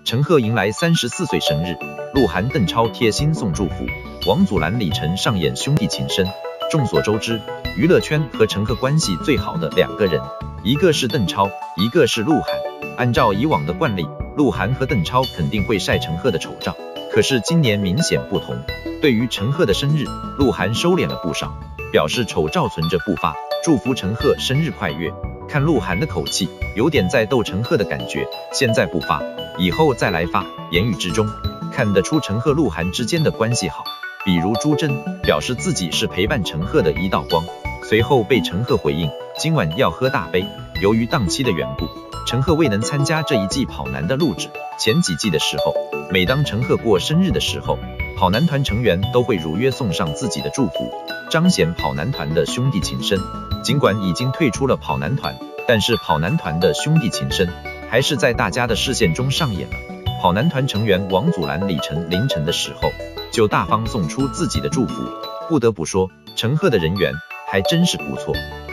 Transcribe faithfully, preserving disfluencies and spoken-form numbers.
陈赫迎来三十四岁生日，鹿晗、邓超贴心送祝福，王祖蓝、李晨上演兄弟情深。众所周知，娱乐圈和陈赫关系最好的两个人，一个是邓超，一个是鹿晗。按照以往的惯例，鹿晗和邓超肯定会晒陈赫的丑照，可是今年明显不同。对于陈赫的生日，鹿晗收敛了不少，表示丑照存着不发，祝福陈赫生日快乐。看鹿晗的口气，有点在逗陈赫的感觉，现在不发，以后再来发，言语之中看得出陈赫鹿晗之间的关系好。比如朱桢表示自己是陪伴陈赫的一道光，随后被陈赫回应今晚要喝大杯。由于档期的缘故，陈赫未能参加这一季跑男的录制。前几季的时候，每当陈赫过生日的时候，跑男团成员都会如约送上自己的祝福，彰显跑男团的兄弟情深。尽管已经退出了跑男团，但是跑男团的兄弟情深还是在大家的视线中上演了。跑男团成员王祖蓝、李晨凌晨的时候就大方送出自己的祝福，不得不说陈赫的人缘还真是不错。